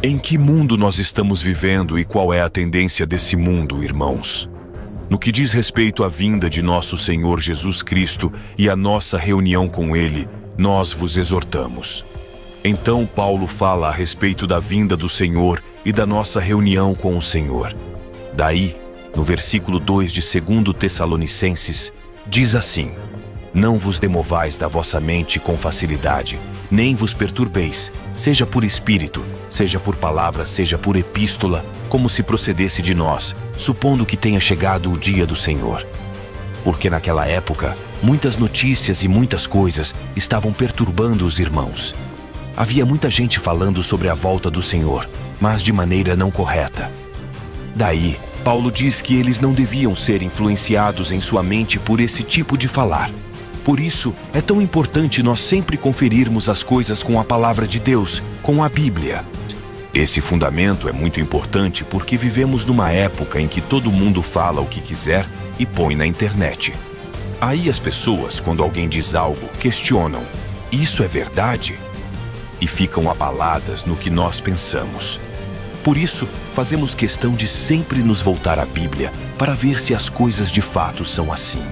Em que mundo nós estamos vivendo e qual é a tendência desse mundo, irmãos? No que diz respeito à vinda de nosso Senhor Jesus Cristo e à nossa reunião com Ele, nós vos exortamos. Então Paulo fala a respeito da vinda do Senhor e da nossa reunião com o Senhor. Daí, no versículo 2 de 2 Tessalonicenses, diz assim: Não vos demovais da vossa mente com facilidade, nem vos perturbeis, seja por espírito, seja por palavra, seja por epístola, como se procedesse de nós, supondo que tenha chegado o dia do Senhor. Porque naquela época, muitas notícias e muitas coisas estavam perturbando os irmãos. Havia muita gente falando sobre a volta do Senhor, mas de maneira não correta. Daí, Paulo diz que eles não deviam ser influenciados em sua mente por esse tipo de falar. Por isso, é tão importante nós sempre conferirmos as coisas com a palavra de Deus, com a Bíblia. Esse fundamento é muito importante porque vivemos numa época em que todo mundo fala o que quiser e põe na internet. Aí as pessoas, quando alguém diz algo, questionam: isso é verdade? E ficam abaladas no que nós pensamos. Por isso, fazemos questão de sempre nos voltar à Bíblia para ver se as coisas de fato são assim.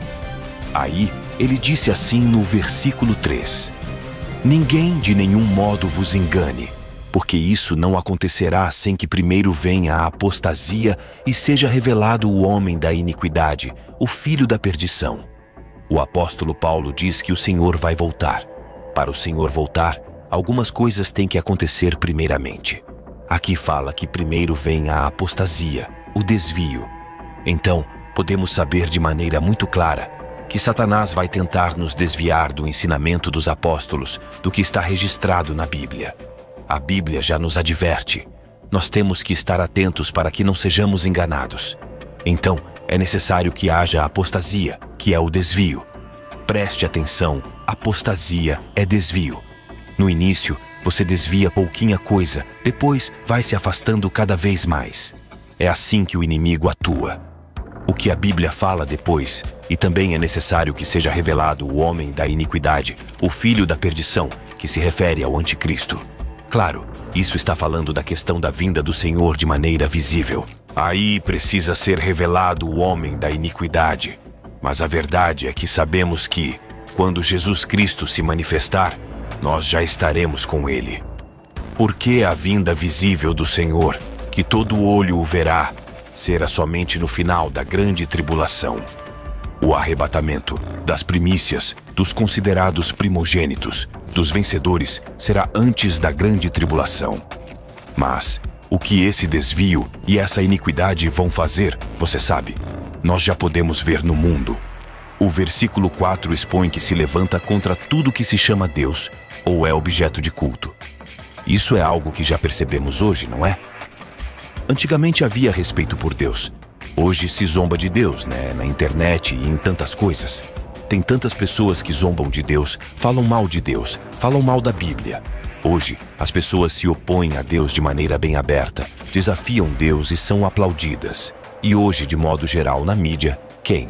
Aí, ele disse assim no versículo 3: Ninguém de nenhum modo vos engane, porque isso não acontecerá sem que primeiro venha a apostasia e seja revelado o homem da iniquidade, o filho da perdição. O apóstolo Paulo diz que o Senhor vai voltar. Para o Senhor voltar, algumas coisas têm que acontecer primeiramente. Aqui fala que primeiro vem a apostasia, o desvio. Então, podemos saber de maneira muito clara que Satanás vai tentar nos desviar do ensinamento dos apóstolos, do que está registrado na Bíblia. A Bíblia já nos adverte. Nós temos que estar atentos para que não sejamos enganados. Então, é necessário que haja apostasia, que é o desvio. Preste atenção, apostasia é desvio. No início, você desvia pouquinha coisa, depois vai se afastando cada vez mais. É assim que o inimigo atua. O que a Bíblia fala depois, e também é necessário que seja revelado o homem da iniquidade, o filho da perdição, que se refere ao anticristo. Claro, isso está falando da questão da vinda do Senhor de maneira visível. Aí precisa ser revelado o homem da iniquidade. Mas a verdade é que sabemos que, quando Jesus Cristo se manifestar, nós já estaremos com Ele. Porque a vinda visível do Senhor, que todo olho o verá, será somente no final da grande tribulação. O arrebatamento das primícias, dos considerados primogênitos, dos vencedores, será antes da grande tribulação. Mas o que esse desvio e essa iniquidade vão fazer, você sabe, nós já podemos ver no mundo. O versículo 4 expõe que se levanta contra tudo que se chama Deus ou é objeto de culto. Isso é algo que já percebemos hoje, não é? Antigamente havia respeito por Deus. Hoje se zomba de Deus, né? Na internet e em tantas coisas. Tem tantas pessoas que zombam de Deus, falam mal de Deus, falam mal da Bíblia. Hoje, as pessoas se opõem a Deus de maneira bem aberta, desafiam Deus e são aplaudidas. E hoje, de modo geral, na mídia, quem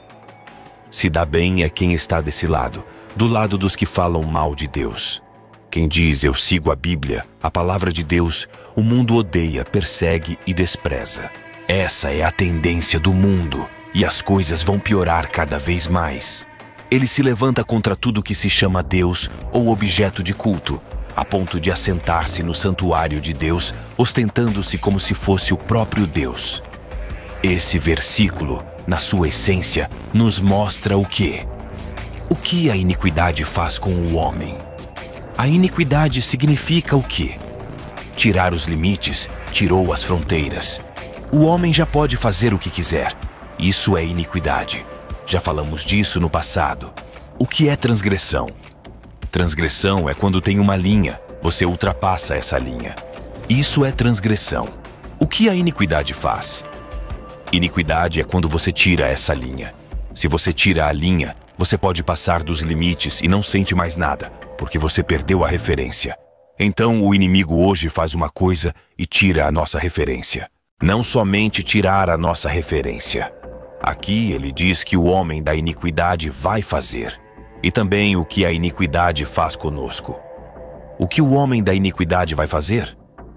se dá bem é quem está desse lado, do lado dos que falam mal de Deus. Quem diz eu sigo a Bíblia, a palavra de Deus, o mundo odeia, persegue e despreza. Essa é a tendência do mundo e as coisas vão piorar cada vez mais. Ele se levanta contra tudo que se chama Deus ou objeto de culto, a ponto de assentar-se no santuário de Deus, ostentando-se como se fosse o próprio Deus. Esse versículo, na sua essência, nos mostra o quê? O que a iniquidade faz com o homem? A iniquidade significa o quê? Tirar os limites, tirou as fronteiras. O homem já pode fazer o que quiser. Isso é iniquidade. Já falamos disso no passado. O que é transgressão? Transgressão é quando tem uma linha, você ultrapassa essa linha. Isso é transgressão. O que a iniquidade faz? Iniquidade é quando você tira essa linha. Se você tira a linha, você pode passar dos limites e não sente mais nada, porque você perdeu a referência. Então o inimigo hoje faz uma coisa e tira a nossa referência. Não somente tirar a nossa referência. Aqui ele diz que o homem da iniquidade vai fazer. E também o que a iniquidade faz conosco. O que o homem da iniquidade vai fazer?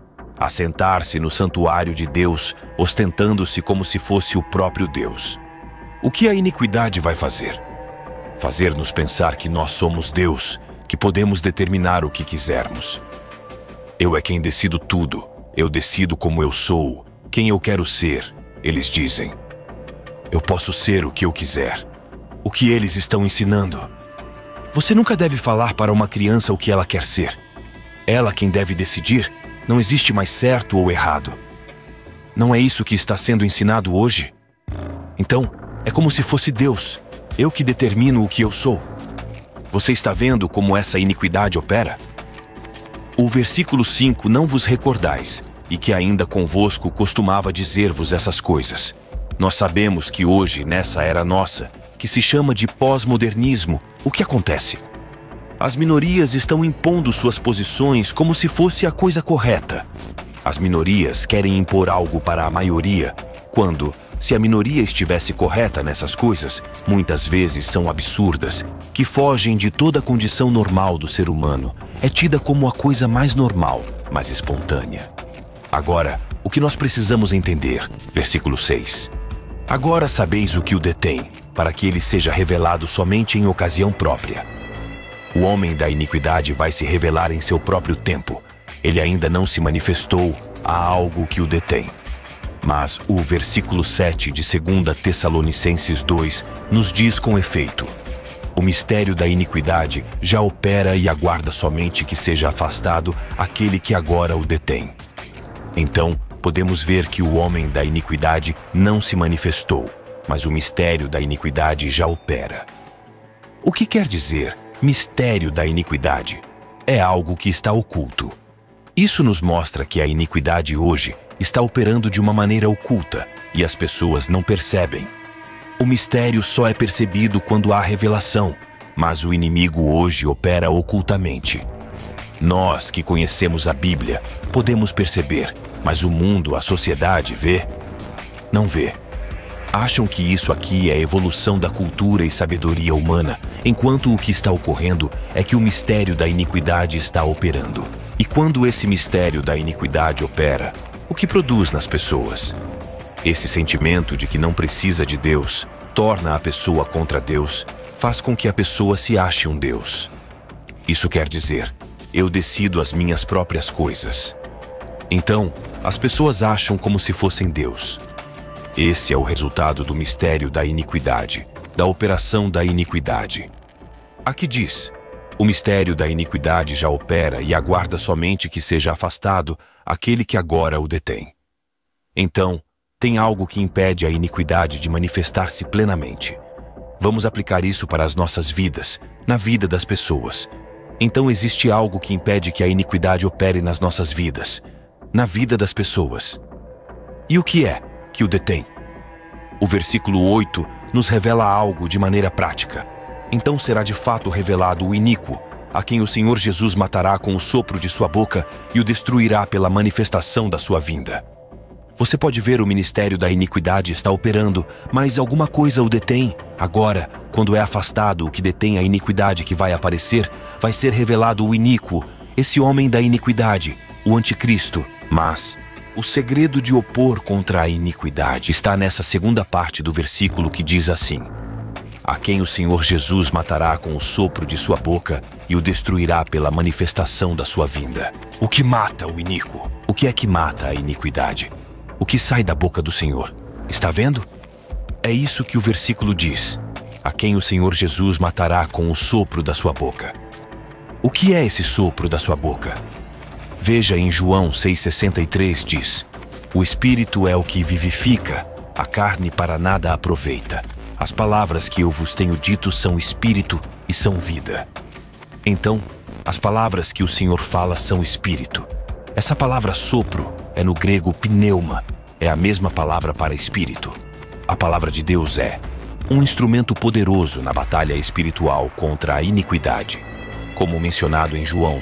assentar-se no santuário de Deus, ostentando-se como se fosse o próprio Deus. O que a iniquidade vai fazer? Fazer-nos pensar que nós somos Deus, que podemos determinar o que quisermos. Eu é quem decido tudo, eu decido como eu sou, quem eu quero ser, eles dizem. Eu posso ser o que eu quiser. O que eles estão ensinando? Você nunca deve falar para uma criança o que ela quer ser. Ela quem deve decidir. Não existe mais certo ou errado. Não é isso que está sendo ensinado hoje? Então, é como se fosse Deus. Eu que determino o que eu sou. Você está vendo como essa iniquidade opera? O versículo 5, não vos recordais, e que ainda convosco costumava dizer-vos essas coisas. Nós sabemos que hoje, nessa era nossa, que se chama de pós-modernismo, o que acontece? As minorias estão impondo suas posições como se fosse a coisa correta. As minorias querem impor algo para a maioria, quando, se a minoria estivesse correta nessas coisas, muitas vezes são absurdas, que fogem de toda a condição normal do ser humano. É tida como a coisa mais normal, mais espontânea. Agora, o que nós precisamos entender, versículo 6. Agora sabeis o que o detém, para que ele seja revelado somente em ocasião própria. O homem da iniquidade vai se revelar em seu próprio tempo. Ele ainda não se manifestou, há algo que o detém. Mas o versículo 7 de 2 Tessalonicenses 2 nos diz com efeito: o mistério da iniquidade já opera e aguarda somente que seja afastado aquele que agora o detém. Então, podemos ver que o homem da iniquidade não se manifestou, mas o mistério da iniquidade já opera. O que quer dizer mistério da iniquidade? É algo que está oculto. Isso nos mostra que a iniquidade hoje está operando de uma maneira oculta e as pessoas não percebem. O mistério só é percebido quando há revelação, mas o inimigo hoje opera ocultamente. Nós que conhecemos a Bíblia podemos perceber, mas o mundo, a sociedade, vê? Não vê. Acham que isso aqui é a evolução da cultura e sabedoria humana, enquanto o que está ocorrendo é que o mistério da iniquidade está operando. E quando esse mistério da iniquidade opera, o que produz nas pessoas? Esse sentimento de que não precisa de Deus torna a pessoa contra Deus, faz com que a pessoa se ache um Deus. Isso quer dizer, eu decido as minhas próprias coisas. Então, as pessoas acham como se fossem Deus. Esse é o resultado do mistério da iniquidade, da operação da iniquidade. Aqui diz, o mistério da iniquidade já opera e aguarda somente que seja afastado aquele que agora o detém. Então, tem algo que impede a iniquidade de manifestar-se plenamente. Vamos aplicar isso para as nossas vidas, na vida das pessoas. Então existe algo que impede que a iniquidade opere nas nossas vidas, na vida das pessoas. E o que é que o detém? O versículo 8 nos revela algo de maneira prática. Então será de fato revelado o iníquo, a quem o Senhor Jesus matará com o sopro de sua boca e o destruirá pela manifestação da sua vinda. Você pode ver o ministério da iniquidade está operando, mas alguma coisa o detém. Agora, quando é afastado o que detém a iniquidade que vai aparecer, vai ser revelado o iníquo, esse homem da iniquidade, o anticristo. Mas o segredo de opor contra a iniquidade está nessa segunda parte do versículo que diz assim: a quem o Senhor Jesus matará com o sopro de sua boca e o destruirá pela manifestação da sua vinda. O que mata o iníquo? O que é que mata a iniquidade? O que sai da boca do Senhor? Está vendo? É isso que o versículo diz. A quem o Senhor Jesus matará com o sopro da sua boca. O que é esse sopro da sua boca? Veja em João 6,63 diz: o Espírito é o que vivifica, a carne para nada aproveita. As palavras que eu vos tenho dito são Espírito e são vida. Então, as palavras que o Senhor fala são Espírito. Essa palavra sopro é no grego pneuma, é a mesma palavra para Espírito. A palavra de Deus é um instrumento poderoso na batalha espiritual contra a iniquidade. Como mencionado em João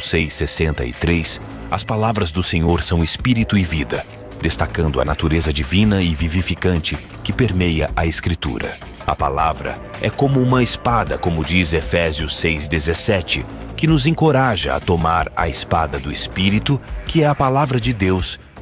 6,63, as palavras do Senhor são Espírito e vida, destacando a natureza divina e vivificante que permeia a Escritura. A palavra é como uma espada, como diz Efésios 6,17, que nos encoraja a tomar a espada do Espírito, que é a palavra de Deus,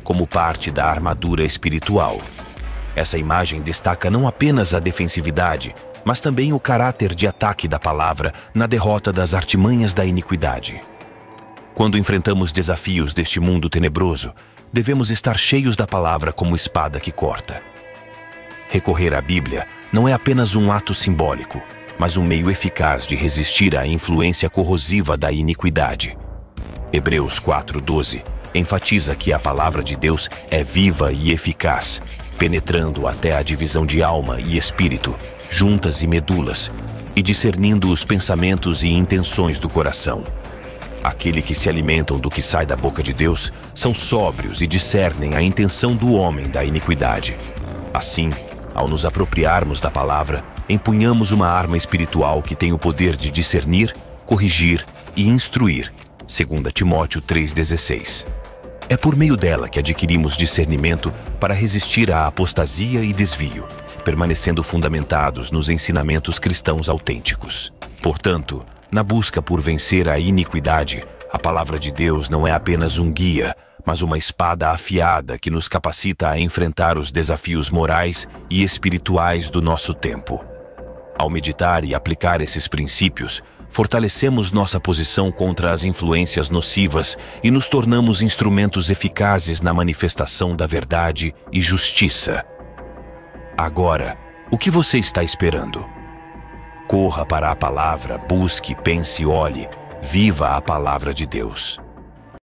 como parte da armadura espiritual. Essa imagem destaca não apenas a defensividade, mas também o caráter de ataque da palavra na derrota das artimanhas da iniquidade. Quando enfrentamos desafios deste mundo tenebroso, devemos estar cheios da palavra como espada que corta. Recorrer à Bíblia não é apenas um ato simbólico, mas um meio eficaz de resistir à influência corrosiva da iniquidade. Hebreus 4:12 enfatiza que a palavra de Deus é viva e eficaz, penetrando até a divisão de alma e espírito, juntas e medulas, e discernindo os pensamentos e intenções do coração. Aqueles que se alimentam do que sai da boca de Deus são sóbrios e discernem a intenção do homem da iniquidade. Assim, ao nos apropriarmos da palavra, empunhamos uma arma espiritual que tem o poder de discernir, corrigir e instruir, 2 Timóteo 3,16. É por meio dela que adquirimos discernimento para resistir à apostasia e desvio, permanecendo fundamentados nos ensinamentos cristãos autênticos. Portanto, na busca por vencer a iniquidade, a palavra de Deus não é apenas um guia, mas uma espada afiada que nos capacita a enfrentar os desafios morais e espirituais do nosso tempo. Ao meditar e aplicar esses princípios, fortalecemos nossa posição contra as influências nocivas e nos tornamos instrumentos eficazes na manifestação da verdade e justiça. Agora, o que você está esperando? Corra para a palavra, busque, pense e olhe. Viva a palavra de Deus.